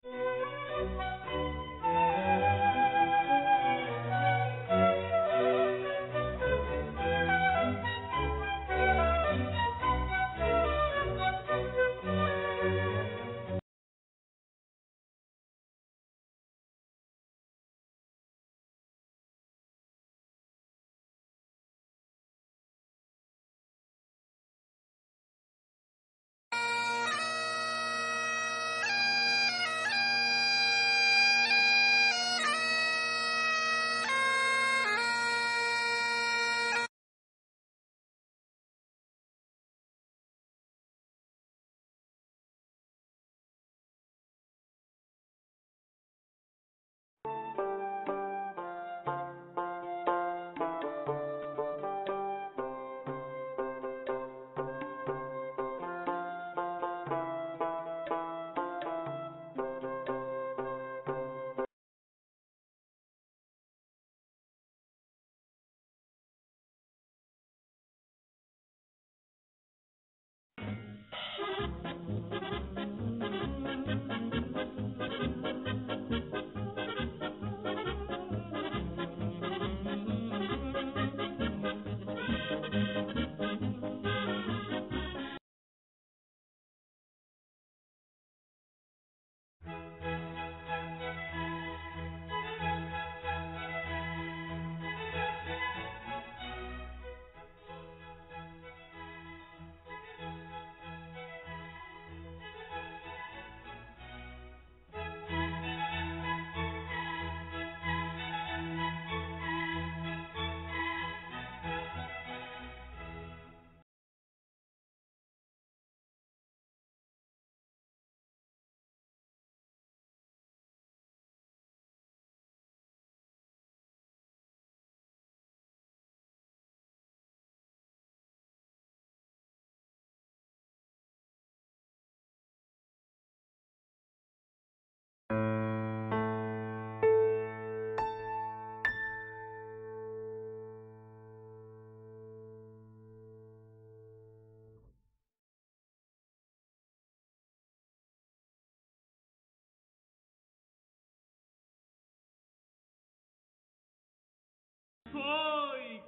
Poi,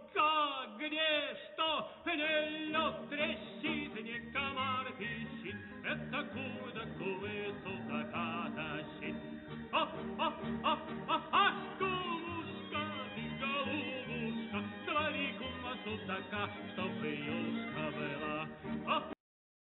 где что, nello трещит, не комар пищит, это куда судака тащит. Голубушка, ты голубушка, говори кума судака, чтоб юшка была.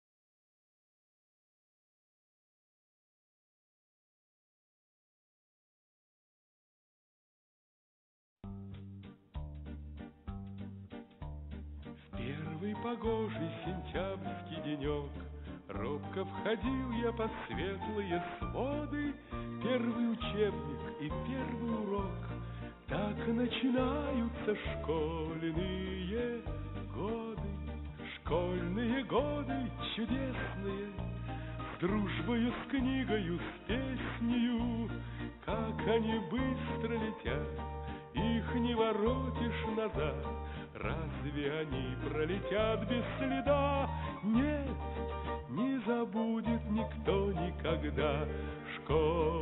Первый погожий сентябрьский денек робко входил я под светлые своды. Первый учебник и первый урок, так начинаются школьные годы. Школьные годы чудесные, с дружбою, с книгою, с песнею. Как они быстро летят, их не воротишь назад. Разве они пролетят без следа? Нет, не забудет никто никогда школу.